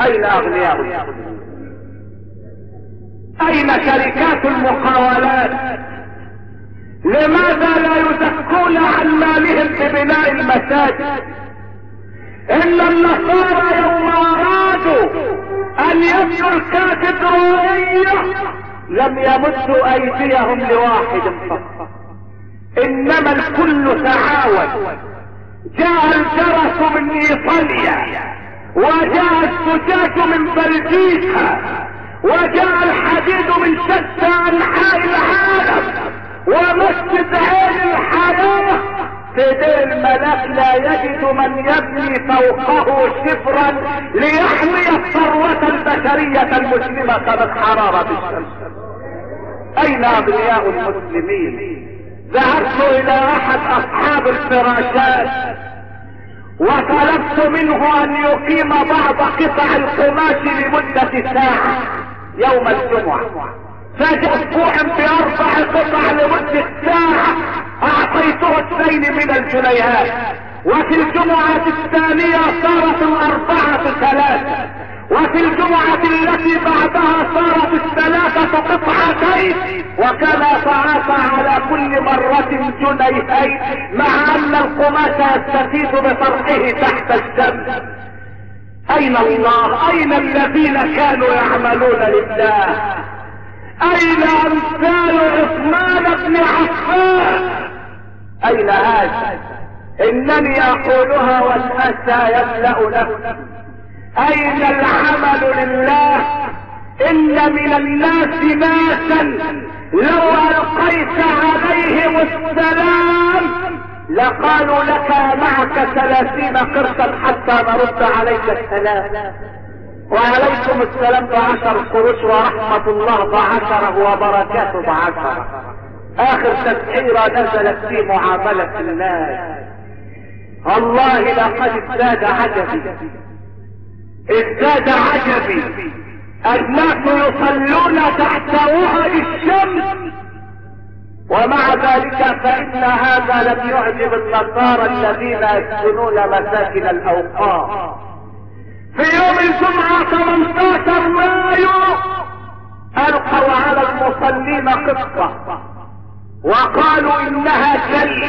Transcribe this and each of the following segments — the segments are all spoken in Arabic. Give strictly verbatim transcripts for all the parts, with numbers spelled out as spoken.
اين اغنياء المسلمين؟ اين شركات المقاولات؟ لماذا لا يزكون عن مالهم ببناء المساجد؟ ان النصارى يوم ارادوا ان يبنوا الكاتدرائية لم يمدوا ايديهم لواحد فقط، انما الكل تعاون. جاء الجرس من ايطاليا، وجاء الزجاج من بلجيكا، وجاء الحديد من شتى انحاء العالم، ومسجد عين الحياة في دير الملاك لا يجد من يبني فوقه شفرا ليحمي الثروة البشرية المسلمة من حرارة الشمس. اين اغنياء المسلمين؟ ذهبت الى احد اصحاب الفراشات وطلبت منه ان يقيم بعض قطع القماش لمدة ساعة يوم الجمعة، فجأة باربع قطع لمدة ساعة، اعطيته اثنين من الجنيهات، وفي الجمعة الثانية صارت الاربعة ثلاثة، وفي الجمعة التي بعدها صارت الثلاثة قطعتين، وكان يتعاطى على كل مرة جنيهين، مع ان القماش يستفيد بطرحه تحت الشمس. اين الله؟ اين الذين كانوا يعملون لله؟ اين امثال عثمان بن عفان؟ اين هذا؟ انني اقولها والاسى يملأ نفسي. اين العمل لله؟ ان من الناس ناسا لو القيت عليهم السلام لقالوا لك معك ثلاثين قرشا حتى نرد عليك السلام. وعليكم السلام بعشر قروش، ورحمة الله بعشرة، وبركاته بعشرة. اخر تسعيرة نزلت في معاملة الناس. والله لقد ازداد عجبي، ازداد عجبي. الناس يصلون تحت وهج الشمس، ومع ذلك فإن هذا لم يعجب النصارى الذين يسكنون مساكن الأوقاف. في يوم الجمعة ثمانية عشر مايو ألقوا على المصلين قصة، وقالوا إنها جل،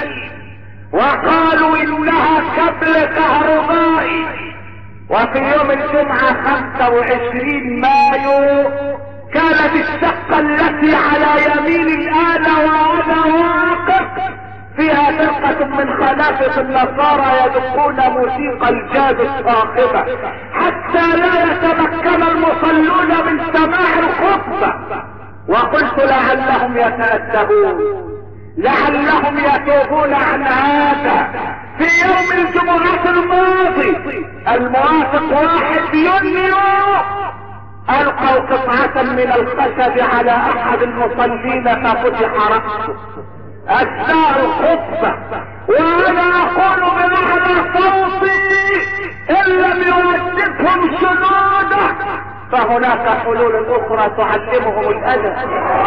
وقالوا إنها كبل كهربائي. وفي يوم الجمعة خمسة وعشرين مايو كانت الشقة التي على يمين الآلة وأنا واقف فيها فرقة من خنافة النصارى يدقون موسيقى الجاز الصاخبة حتى لا يتمكن المصلون من سماع الخطبة. وقلت لعلهم يتأدبون، لعلهم يتوبون عن هذا. في يوم الجمعة الماضي الموافق واحد يونيو ألقوا قطعة من الخشب على أحد المصلين ففتح رأسه أثناء الخطبة، وأنا أقول بمعنى صوتي إن لم يوجدهم شنوده فهناك حلول أخرى تعلمهم الأدب.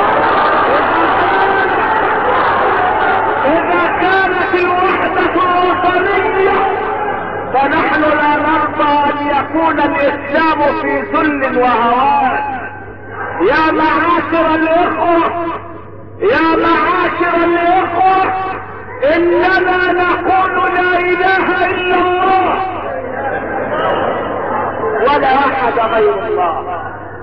إذا كانت الوحدة الوطنية فنحن لا نرضى أن يكون الإسلام في ذل وهوان. يا معاشر الإخوة، يا معاشر الإخوة، إننا نقول لا إله إلا الله ولا أحد غير الله.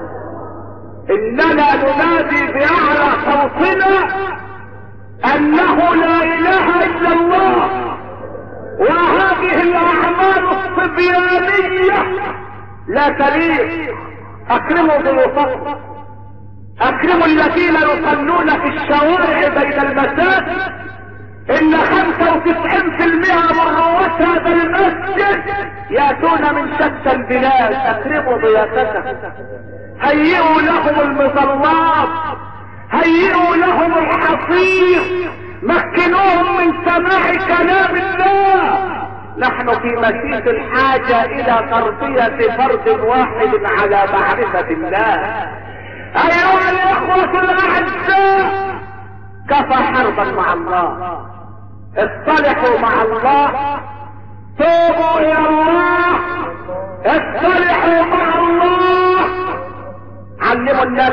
إننا ننادي بأعلى صوتنا أنه لا إله إلا الله، وهذه الأعمال الصبيانية لا تليق. أكرموا ضيوفكم، اكرموا الذين يصلون في الشوارع بين المساجد. ان خمسة وتسعين في المئة من رواد هذا المسجد ياتون من شتى البلاد. اكرموا ضيافتهم، هيئوا لهم المظلات، هيئوا لهم الحصير، مكنوهم من سماع كلام الله. نحن في مسيس الحاجة الى تربية فرد واحد على معرفة الله. ايها الاخوة الاعزاء، كفى حربا مع الله، اصطلحوا مع الله، توبوا الى الله، اصطلحوا مع الله.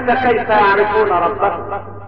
الناس كيف يعرفون ربهم